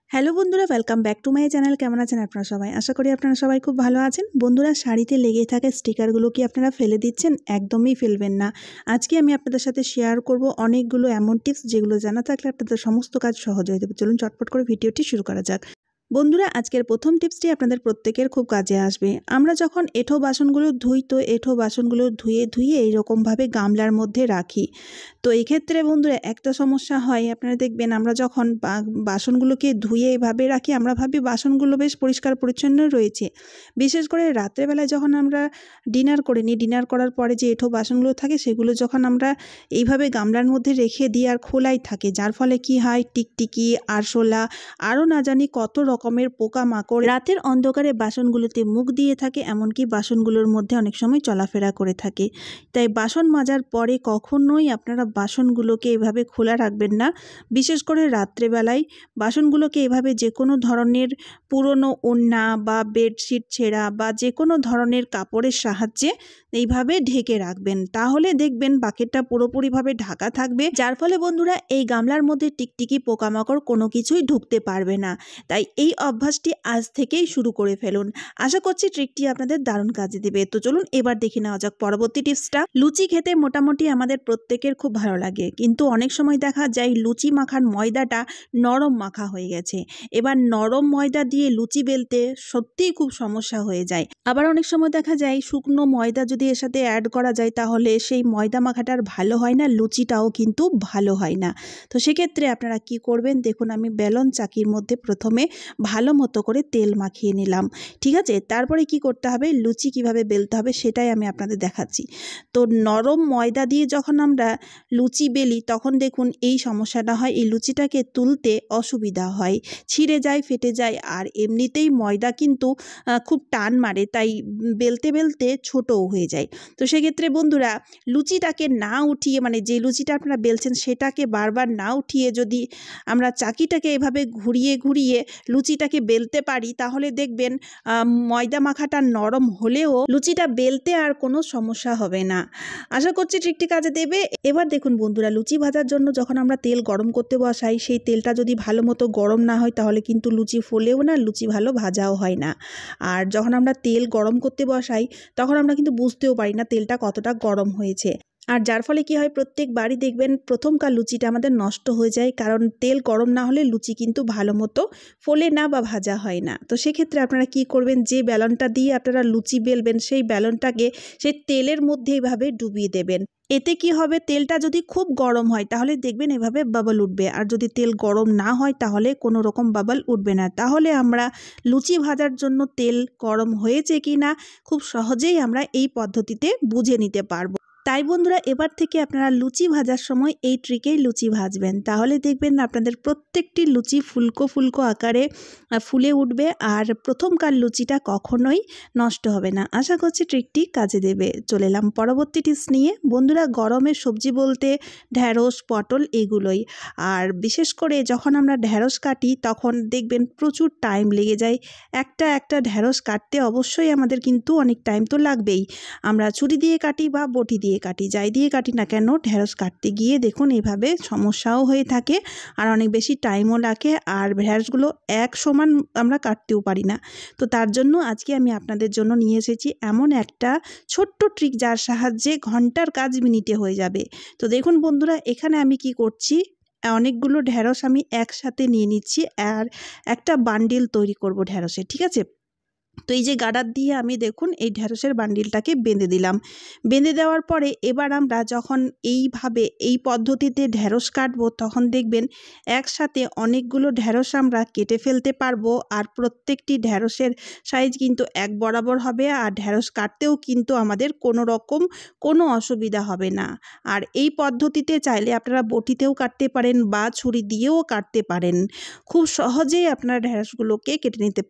Hello বন্ধুরা, welcome back to my channel. কেমন আছেন আপনারা সবাই? আশা করি আপনারা সবাই খুব ভালো আছেন। বন্ধুরা, শাড়িতে লেগে থাকা স্টিকারগুলো কি আপনারা ফেলে দিচ্ছেন? একদমই ফেলবেন না। আজকে আমি আপনাদের সাথে শেয়ার করব অনেকগুলো এমন টিপস যেগুলো জানা থাকলে আপনাদের সমস্ত কাজ সহজ হয়ে যাবে। চলুন চটপট করে ভিডিওটি শুরু করা যাক। বন্ধুরা, আজকের প্রথম টিপসটি আপনাদের প্রত্যেকের খুব কাজে আসবে। আমরা যখন এঁঠো বাসনগুলো ধুই তো এঁঠো বাসনগুলো ধুয়ে এইরকমভাবে গামলার মধ্যে রাখি। তো এই ক্ষেত্রে বন্ধুরা একটা সমস্যা হয়, আপনারা দেখবেন আমরা যখন বাসনগুলোকে ধুয়ে এভাবে রাখি আমরা ভাবি বাসনগুলো বেশ পরিষ্কার পরিচ্ছন্ন রয়েছে। বিশেষ করে রাত্রেবেলায় যখন আমরা ডিনার করে নিই, ডিনার করার পরে যে এঁঠো বাসনগুলো থাকে সেগুলো যখন আমরা এইভাবে গামলার মধ্যে রেখে দিই আর খোলাই থাকে, যার ফলে কি হয় টিকটিকি, আরশোলা, আরও না জানি কত রকমের পোকামাকড় রাতের অন্ধকারে বাসনগুলোতে মুখ দিয়ে থাকে, এমনকি বাসনগুলোর মধ্যে অনেক সময় চলাফেরা করে থাকে। তাই বাসন মাজার পরে কখনোই আপনারা বাসনগুলোকে এভাবে খোলা রাখবেন না। বিশেষ করে রাত্রেবেলায় বাসনগুলোকে এভাবে যে কোনো ধরনের পুরনো ওড়না বা বেডশিট ছেঁড়া বা যে কোনো ধরনের কাপড়ের সাহায্যে এইভাবে ঢেকে রাখবেন। তাহলে দেখবেন বাকেটটা পুরোপুরিভাবে ঢাকা থাকবে, যার ফলে বন্ধুরা এই গামলার মধ্যে টিকটিকি, পোকামাকড় কোনো কিছুই ঢুকতে পারবে না। তাই এই অভ্যাসটি আজ থেকেই শুরু করে ফেলুন। আশা করছি ট্রিকটি আপনাদের দারুণ কাজে দেবে। তো চলুন এবার দেখে নেওয়া যাক পরবর্তী টিপসটা। লুচি খেতে মোটামুটি আমাদের প্রত্যেকের খুব ভালো লাগে, কিন্তু অনেক সময় দেখা যায় লুচি মাখার ময়দাটা নরম মাখা হয়ে গেছে। এবার নরম ময়দা দিয়ে লুচি বেলতে সত্যিই খুব সমস্যা হয়ে যায়। আবার অনেক সময় দেখা যায় শুকনো ময়দা যদি এর সাথে অ্যাড করা যায় তাহলে সেই ময়দা মাখাটা আর ভালো হয় না, লুচিটাও কিন্তু ভালো হয় না। তো সেক্ষেত্রে আপনারা কি করবেন, দেখুন আমি বেলন চাকির মধ্যে প্রথমে ভালো মতো করে তেল মাখিয়ে নিলাম। ঠিক আছে, তারপরে কি করতে হবে, লুচি কিভাবে বেলতে হবে সেটাই আমি আপনাদের দেখাচ্ছি। তো নরম ময়দা দিয়ে যখন আমরা লুচি বেলি তখন দেখুন এই সমস্যাটা হয়, এই লুচিটাকে তুলতে অসুবিধা হয়, ছিঁড়ে যায়, ফেটে যায়। আর এমনিতেই ময়দা কিন্তু খুব টান মারে, তাই বেলতে বেলতে ছোটও হয়ে যায়। তো সেক্ষেত্রে বন্ধুরা লুচিটাকে না উঠিয়ে, মানে যে লুচিটা আপনারা বেলছেন সেটাকে বারবার না উঠিয়ে যদি আমরা চাকিটাকে এভাবে ঘুরিয়ে ঘুরিয়ে লুচিটাকে বেলতে পারি তাহলে দেখবেন ময়দা মাখাটা নরম হলেও লুচিটা বেলতে আর কোনো সমস্যা হবে না। আশা করছি ট্রিকটি কাজে দেবে। এবার দেখুন বন্ধুরা, লুচি ভাজার জন্য যখন আমরা তেল গরম করতে বসাই সেই তেলটা যদি ভালো মতো গরম না হয় তাহলে কিন্তু লুচি ফোলেও না, লুচি ভালো ভাজাও হয় না। আর যখন আমরা তেল গরম করতে বসাই তখন আমরা কিন্তু বুঝতেও পারি না তেলটা কতটা গরম হয়েছে। আর যার ফলে কি হয়, প্রত্যেকবারই দেখবেন প্রথমকার লুচিটা আমাদের নষ্ট হয়ে যায়, কারণ তেল গরম না হলে লুচি কিন্তু ভালো মতো ফোলে না বা ভাজা হয় না। তো সেক্ষেত্রে আপনারা কি করবেন, যে বেলনটা দিয়ে আপনারা লুচি বেলবেন সেই বেলনটাকে সেই তেলের মধ্যে এইভাবে ডুবিয়ে দেবেন। এতে কি হবে, তেলটা যদি খুব গরম হয় তাহলে দেখবেন এভাবে বাবল উঠবে, আর যদি তেল গরম না হয় তাহলে কোনো রকম বাবল উঠবে না। তাহলে আমরা লুচি ভাজার জন্য তেল গরম হয়েছে কি না খুব সহজেই আমরা এই পদ্ধতিতে বুঝে নিতে পারবো। তাই বন্ধুরা এবার থেকে আপনারা লুচি ভাজার সময় এই ট্রিকেই লুচি ভাজবেন, তাহলে দেখবেন আপনাদের প্রত্যেকটি লুচি ফুলকো ফুলকো আকারে ফুলে উঠবে আর প্রথমকার লুচিটা কখনোই নষ্ট হবে না। আশা করছি ট্রিকটি কাজে দেবে। চলে এলাম পরবর্তী টিপস নিয়ে। বন্ধুরা, গরমের সবজি বলতে ঢ্যাঁড়স, পটল এগুলোই। আর বিশেষ করে যখন আমরা ঢ্যাঁড়স কাটি তখন দেখবেন প্রচুর টাইম লেগে যায়। একটা একটা ঢ্যাঁড়স কাটতে অবশ্যই আমাদের কিন্তু অনেক টাইম তো লাগবেই। আমরা ছুরি দিয়ে কাটি বা বটি দিয়ে কাটি, যাই দিয়ে কাটি না কেন, ঢ্যাঁড়স কাটতে গিয়ে দেখুন এইভাবে সমস্যাও হয়ে থাকে আর অনেক বেশি টাইমও লাগে, আর ঢ্যাঁড়সগুলো এক সমান আমরা কাটতেও পারি না। তো তার জন্য আজকে আমি আপনাদের জন্য নিয়ে এসেছি এমন একটা ছোট্ট ট্রিক যার সাহায্যে ঘন্টার কাজ মিনিটে হয়ে যাবে। তো দেখুন বন্ধুরা, এখানে আমি কি করছি, অনেকগুলো ঢ্যাঁড়স আমি একসাথে নিয়ে নিচ্ছি আর একটা বান্ডিল তৈরি করব ঢ্যাঁড়সের। ঠিক আছে, তো এই যে গার্ডার দিয়ে আমি দেখুন এই ঢ্যাঁড়সের বান্ডিলটাকে বেঁধে দিলাম। বেঁধে দেওয়ার পরে এবার আমরা যখন এইভাবে এই পদ্ধতিতে ঢ্যাঁড়স কাটবো তখন দেখবেন একসাথে অনেকগুলো ঢ্যাঁড়স আমরা কেটে ফেলতে পারবো, আর প্রত্যেকটি ঢ্যাঁড়সের সাইজ কিন্তু এক বরাবর হবে, আর ঢ্যাঁড়স কাটতেও কিন্তু আমাদের কোনো রকম কোনো অসুবিধা হবে না। আর এই পদ্ধতিতে চাইলে আপনারা বটিতেও কাটতে পারেন বা ছুরি দিয়েও কাটতে পারেন, খুব সহজেই আপনারা ঢ্যাঁড়সগুলোকে কেটে নিতে পারবেন।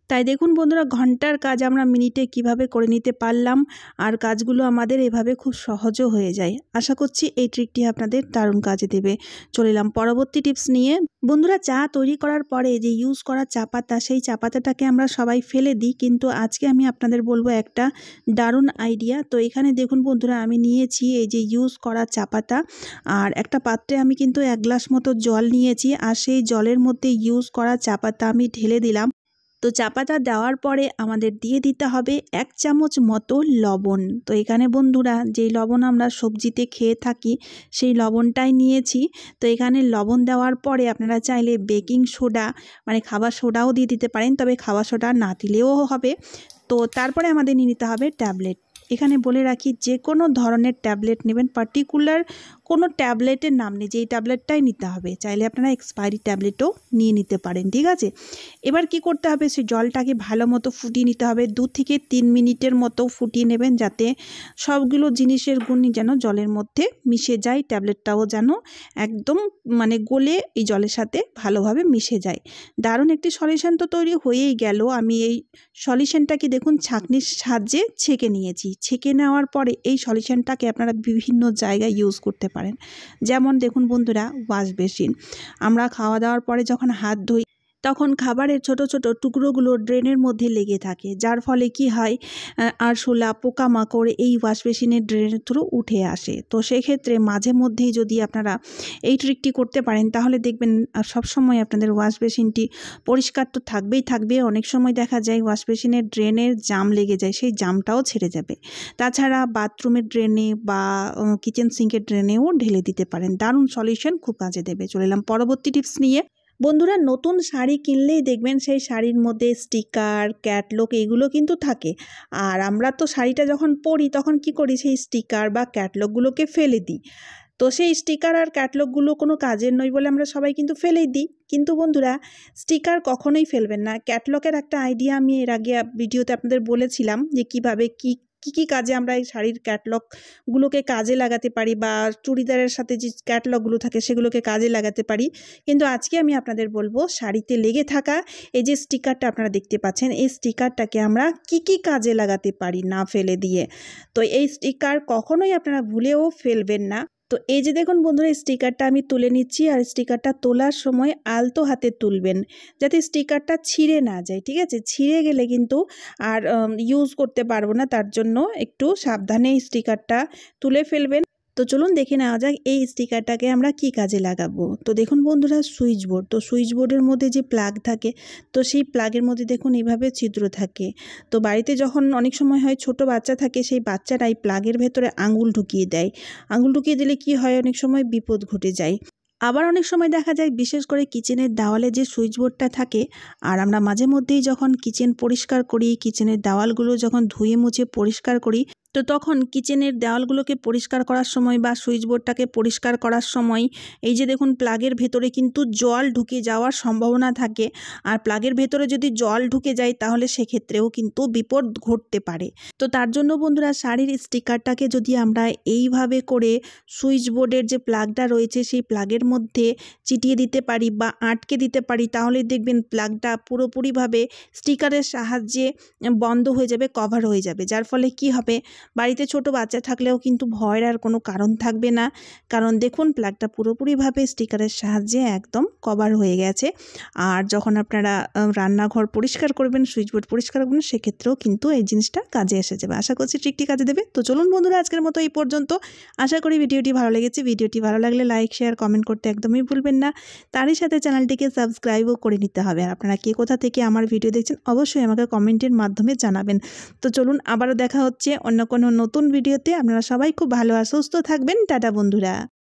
তাই দেখুন বন্ধুরা, ঘন্টার কাজ আমরা মিনিটে কিভাবে করে নিতে পারলাম, আর কাজগুলো আমাদের এভাবে খুব সহজও হয়ে যায়। আশা করছি এই ট্রিকটি আপনাদের দারুণ কাজে দেবে। চলে এলাম পরবর্তী টিপস নিয়ে। বন্ধুরা, চা তৈরি করার পরে যে ইউজ করা চা পাতা, সেই চা পাতাটাকে আমরা সবাই ফেলে দিই, কিন্তু আজকে আমি আপনাদের বলবো একটা দারুণ আইডিয়া। তো এখানে দেখুন বন্ধুরা, আমি নিয়েছি এই যে ইউজ করা চা পাতা, আর একটা পাত্রে আমি কিন্তু 1 গ্লাস মতো জল নিয়েছি, আর সেই জলের মধ্যে ইউজ করা চা পাতা আমি ঢেলে দিলাম। তো চা পাতা দেওয়ার পরে আমাদের দিয়ে দিতে হবে 1 চামচ মতো লবণ। তো এখানে বন্ধুরা, যেই লবণ আমরা সবজিতে খেয়ে থাকি সেই লবণটাই নিয়েছি। তো এখানে লবণ দেওয়ার পরে আপনারা চাইলে বেকিং সোডা মানে খাবার সোডাও দিয়ে দিতে পারেন, তবে খাবার সোডা না দিলেও হবে। তো তারপরে আমাদের নিয়ে নিতে হবে ট্যাবলেট। এখানে বলে রাখি, যে কোনো ধরনের ট্যাবলেট নেবেন, পার্টিকুলার কোনো ট্যাবলেটের নাম নেই, যেই ট্যাবলেটটাই নিতে হবে। চাইলে আপনারা এক্সপায়ারি ট্যাবলেটও নিয়ে নিতে পারেন, ঠিক আছে। এবার কি করতে হবে, সেই জলটাকে ভালো মতো ফুটিয়ে নিতে হবে। 2 থেকে 3 মিনিটের মতো ফুটিয়ে নেবেন, যাতে সবগুলো জিনিসের গুণই যেন জলের মধ্যে মিশে যায়, ট্যাবলেটটাও যেন একদম মানে গলে এই জলের সাথে ভালোভাবে মিশে যায়। দারুণ একটি সলিউশন তো তৈরি হয়েই গেল। আমি এই সলিউশনটাকে দেখুন ছাঁকনির সাহায্যে ছেঁকে নিয়েছি। ছেঁকে নেওয়ার পরে এই সলিউশনটাকে আপনারা বিভিন্ন জায়গায় ইউজ করতে পারেন। যেমন দেখুন বন্ধুরা, ওয়াশ বেসিন, আমরা খাওয়া দাওয়ার পরে যখন হাত ধুই তখন খাবারের ছোট ছোট টুকরোগুলো ড্রেনের মধ্যে লেগে থাকে, যার ফলে কি হয়, আরশোলা পোকামাকড় এই ওয়াশ বেসিনের ড্রেনের থ্রু উঠে আসে। তো সেক্ষেত্রে মাঝে মধ্যেই যদি আপনারা এই ট্রিকটি করতে পারেন, তাহলে দেখবেন সবসময় আপনাদের ওয়াশ বেসিনটি পরিষ্কার তো থাকবেই থাকবে। অনেক সময় দেখা যায় ওয়াশ বেসিনের ড্রেনের জাম লেগে যায়, সেই জামটাও ছেড়ে যাবে। তাছাড়া বাথরুমের ড্রেনে বা কিচেন সিঙ্কের ড্রেনেও ঢেলে দিতে পারেন। দারুণ সলিউশন, খুব কাজে দেবে। চলে এলাম পরবর্তী টিপস নিয়ে। বন্ধুরা, নতুন শাড়ি কিনলেই দেখবেন সেই শাড়ির মধ্যে স্টিকার, ক্যাটলগ এগুলো কিন্তু থাকে। আর আমরা তো শাড়িটা যখন পরি তখন কি করি, সেই স্টিকার বা ক্যাটলগুলোকে ফেলে দিই। তো সেই স্টিকার আর ক্যাটলগুলো কোনো কাজের নয় বলে আমরা সবাই কিন্তু ফেলেই দিই। কিন্তু বন্ধুরা, স্টিকার কখনোই ফেলবেন না। ক্যাটলগের একটা আইডিয়া আমি এর আগে ভিডিওতে আপনাদের বলেছিলাম, যে কীভাবে কী কাজে আমরা এই শাড়ির ক্যাটলগুলোকে কাজে লাগাতে পারি, বা চুড়িদারের সাথে যে ক্যাটলগুলো থাকে সেগুলোকে কাজে লাগাতে পারি। কিন্তু আজকে আমি আপনাদের বলবো, শাড়িতে লেগে থাকা এই যে স্টিকারটা আপনারা দেখতে পাচ্ছেন, এই স্টিকারটাকে আমরা কি কাজে লাগাতে পারি না ফেলে দিয়ে। তো এই স্টিকার কখনোই আপনারা ভুলেও ফেলবেন না। তো এই যে দেখুন বন্ধুরা, স্টিকারটা আমি তুলে নিচ্ছি, আর স্টিকারটা তোলার সময় আলতো হাতে তুলবেন, যাতে স্টিকারটা ছিঁড়ে না যায়, ঠিক আছে। ছিঁড়ে গেলে কিন্তু আর ইউজ করতে পারবো না, তার জন্য একটু সাবধানে স্টিকারটা তুলে ফেলবেন। তো চলুন দেখে নেওয়া যাক এই স্টিকারটাকে আমরা কি কাজে লাগাবো। তো দেখুন বন্ধুরা, সুইচ বোর্ড, তো সুইচ বোর্ডের মধ্যে যে প্লাগ থাকে, তো সেই প্লাগের মধ্যে দেখুন এইভাবে ছিদ্র থাকে। তো বাড়িতে যখন অনেক সময় হয় ছোট বাচ্চা থাকে, সেই বাচ্চাটাই প্লাগের ভেতরে আঙুল ঢুকিয়ে দেয়। আঙুল ঢুকিয়ে দিলে কি হয়, অনেক সময় বিপদ ঘটে যায়। আবার অনেক সময় দেখা যায়, বিশেষ করে কিচেনের দেওয়ালে যে সুইচ বোর্ডটা থাকে, আর আমরা মাঝে মধ্যেই যখন কিচেন পরিষ্কার করি, কিচেনের দেওয়ালগুলো যখন ধুয়ে মুছে পরিষ্কার করি, তো তখন কিচেনের দেওয়ালগুলোকে পরিষ্কার করার সময় বা সুইচ বোর্ডটাকে পরিষ্কার করার সময় এই যে দেখুন, প্লাগের ভেতরে কিন্তু জল ঢুকে যাওয়ার সম্ভাবনা থাকে। আর প্লাগের ভেতরে যদি জল ঢুকে যায়, তাহলে সেক্ষেত্রেও কিন্তু বিপদ ঘটতে পারে। তো তার জন্য বন্ধুরা, শাড়ির স্টিকারটাকে যদি আমরা এইভাবে করে সুইচ বোর্ডের যে প্লাগটা রয়েছে সেই প্লাগের মধ্যে চিটিয়ে দিতে পারি বা আটকে দিতে পারি, তাহলে দেখবেন প্লাগটা পুরোপুরিভাবে স্টিকারের সাহায্যে বন্ধ হয়ে যাবে, কভার হয়ে যাবে। যার ফলে কি হবে, বাড়িতে ছোট বাচ্চা থাকলেও কিন্তু ভয়ের আর কোনো কারণ থাকবে না, কারণ দেখুন প্লাগটা পুরোপুরিভাবে স্টিকারের সাহায্যে একদম কভার হয়ে গেছে। আর যখন আপনারা রান্নাঘর পরিষ্কার করবেন, সুইচ বোর্ড পরিষ্কার করবেন, সেক্ষেত্রেও কিন্তু এই জিনিসটা কাজে এসে যাবে। আশা করছি ট্রিকটি কাজে দেবে। তো চলুন বন্ধুরা, আজকের মতো এই পর্যন্ত। আশা করি ভিডিওটি ভালো লেগেছে। ভিডিওটি ভালো লাগলে লাইক, শেয়ার, কমেন্ট করতে একদমই ভুলবেন না। তারই সাথে চ্যানেলটিকে সাবস্ক্রাইবও করে নিতে হবে। আর আপনারা কে কোথা থেকে আমার ভিডিও দেখছেন, অবশ্যই আমাকে কমেন্টের মাধ্যমে জানাবেন। তো চলুন, আবারও দেখা হচ্ছে অন্য কোনো নতুন ভিডিওতে। আপনারা সবাই খুব ভালো আর সুস্থ থাকবেন। টাটা বন্ধুরা।